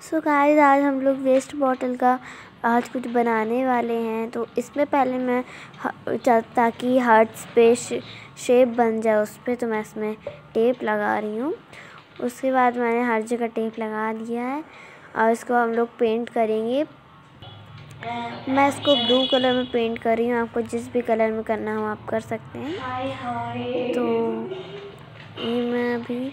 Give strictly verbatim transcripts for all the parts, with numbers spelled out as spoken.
So guys आज हम लोग वेस्ट बॉटल का आज कुछ बनाने वाले हैं। तो इसमें पहले मैं ताकि हार्ट्स पे शेप बन जाए उस पर, तो मैं इसमें टेप लगा रही हूँ। उसके बाद मैंने हर जगह टेप लगा दिया है और इसको हम लोग पेंट करेंगे। मैं इसको ब्लू कलर में पेंट कर रही हूँ, आपको जिस भी कलर में करना हो आप कर सकते हैं। तो ये मैं अभी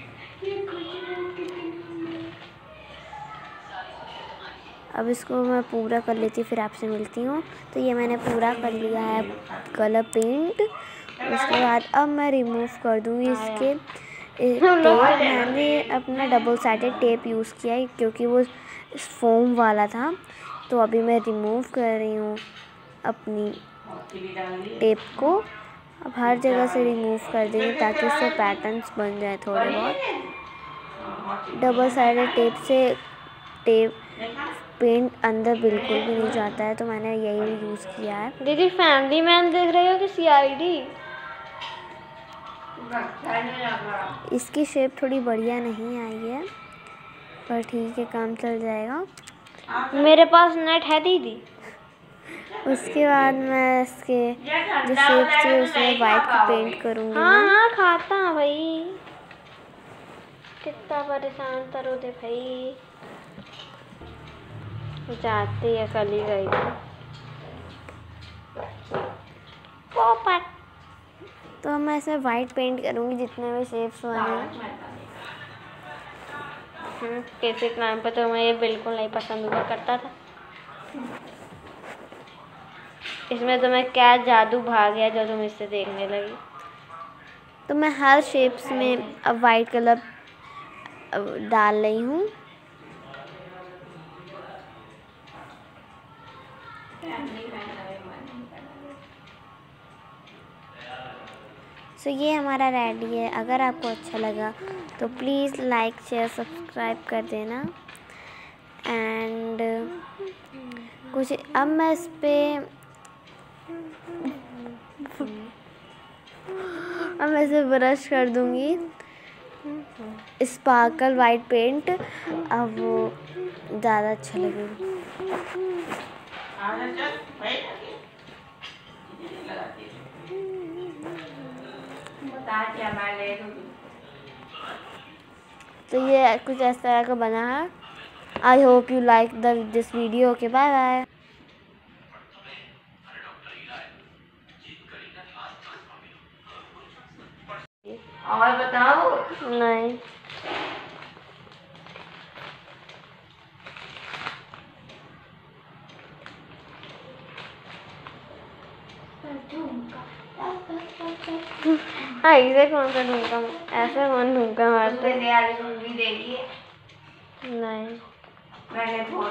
अब इसको मैं पूरा कर लेती हूँ, फिर आपसे मिलती हूँ। तो ये मैंने पूरा कर लिया है कलर पेंट। उसके बाद अब मैं रिमूव कर दूँगी इसके टेप। मैंने अपना डबल साइडेड टेप यूज़ किया है क्योंकि वो फोम वाला था। तो अभी मैं रिमूव कर रही हूँ अपनी टेप को। अब हर जगह से रिमूव कर देंगे ताकि इससे पैटर्न्स बन जाए थोड़े बहुत। डबल साइडेड टेप से टेप पेंट अंदर बिल्कुल भी नहीं जाता है, तो मैंने यही यूज़ किया है। दीदी फैमिली मैन देख रहे हो कि सी आई डी? इसकी शेप थोड़ी बढ़िया नहीं आई है, पर ठीक है, काम चल जाएगा। मेरे पास नेट है दीदी। उसके बाद मैं इसके जो शेप थी उसमें वाइट की पेंट करूँगी। हाँ हाँ खाता हूँ भाई, कितना परेशान करो दे भाई, जाती है कली गई पोपट। तो मैं इसमें वाइट पेंट करूँगी जितने भी शेप्स बने। किसी टाइम पर तो मैं ये बिल्कुल नहीं पसंद हुआ करता था। इसमें तो मैं क्या जादू भाग गया जो तुम इससे देखने लगी। तो मैं हर शेप्स में अब वाइट कलर डाल रही हूँ। सो so, ये हमारा रेडी है। अगर आपको अच्छा लगा तो प्लीज़ लाइक शेयर सब्सक्राइब कर देना। एंड कुछ अब मैं इस पर अब मैं इसे ब्रश कर दूँगी स्पार्कल वाइट पेंट, अब वो ज़्यादा अच्छा लगेगा। तो ये कुछ इस तरह का बना है। I hope you like the this video. Okay, bye bye. और बताओ। नहीं, हाँ इसे कौन सा ढूंढा, ऐसा कौन ढूंढा मारते? नहीं। मैंने